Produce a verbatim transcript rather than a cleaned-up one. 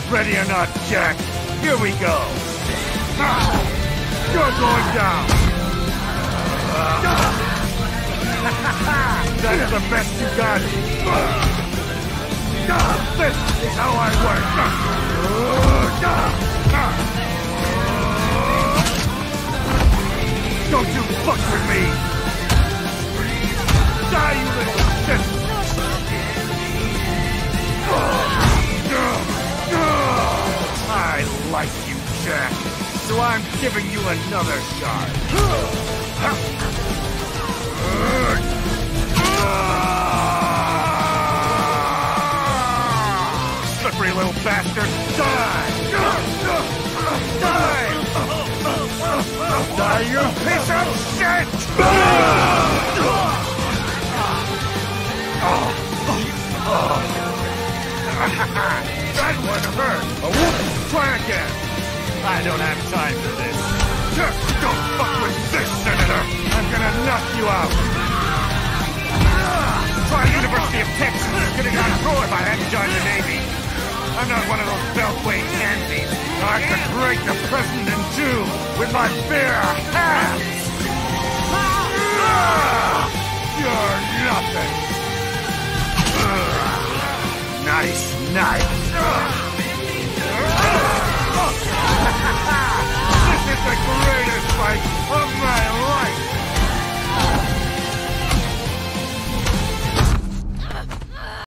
Ready or not, Jack, here we go. You're going down. That's the best you got. This is how I work. Don't you fuck with me. Die, you little shit. I like you, Jack, so I'm giving you another shot. Slippery little bastard! Die! Die! Die, you piece of shit! That one hurt! Try again! I don't have time for this. Don't fuck with this, Senator! I'm gonna knock you out! Try University of Texas! Could've gone through if I hadn't joined the Navy! I'm not one of those beltway pansies! I could break the president in two with my bare hands! You're nothing! Nice knife!